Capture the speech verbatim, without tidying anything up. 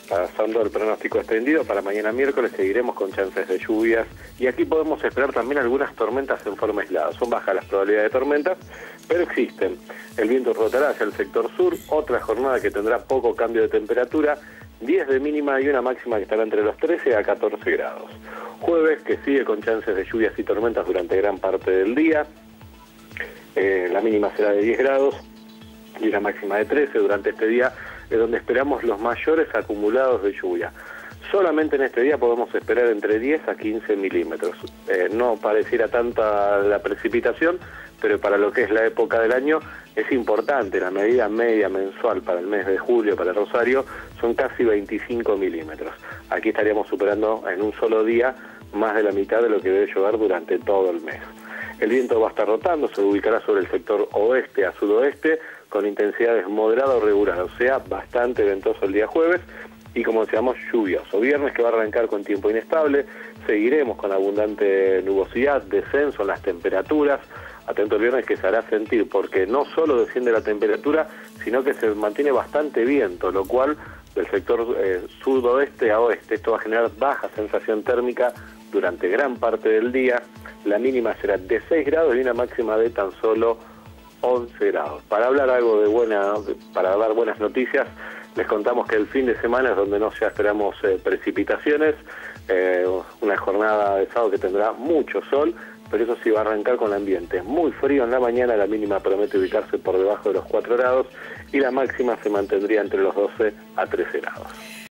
Pasando el pronóstico extendido, para mañana miércoles seguiremos con chances de lluvias y aquí podemos esperar también algunas tormentas en forma aislada. Son bajas las probabilidades de tormentas, pero existen. El viento rotará hacia el sector sur, otra jornada que tendrá poco cambio de temperatura, diez de mínima y una máxima que estará entre los trece a catorce grados. Jueves que sigue con chances de lluvias y tormentas durante gran parte del día, eh, la mínima será de diez grados y una máxima de trece durante este día, es donde esperamos los mayores acumulados de lluvia. Solamente en este día podemos esperar entre diez a quince milímetros. Eh, no pareciera tanta la precipitación, pero para lo que es la época del año es importante. La medida media mensual para el mes de julio, para Rosario, son casi veinticinco milímetros. Aquí estaríamos superando en un solo día más de la mitad de lo que debe llover durante todo el mes. El viento va a estar rotando, se ubicará sobre el sector oeste a sudoeste, con intensidades moderada o regular, o sea, bastante ventoso el día jueves, y como decíamos, lluvioso. Viernes que va a arrancar con tiempo inestable, seguiremos con abundante nubosidad, descenso en las temperaturas. Atento el viernes que se hará sentir, porque no solo desciende la temperatura, sino que se mantiene bastante viento, lo cual del sector eh, sudoeste a oeste, esto va a generar baja sensación térmica durante gran parte del día. La mínima será de seis grados y una máxima de tan solo once grados. Para hablar algo de buena, para dar buenas noticias, les contamos que el fin de semana es donde no ya esperamos eh, precipitaciones, eh, una jornada de sábado que tendrá mucho sol, pero eso sí va a arrancar con el ambiente muy frío en la mañana, la mínima promete ubicarse por debajo de los cuatro grados y la máxima se mantendría entre los doce a trece grados.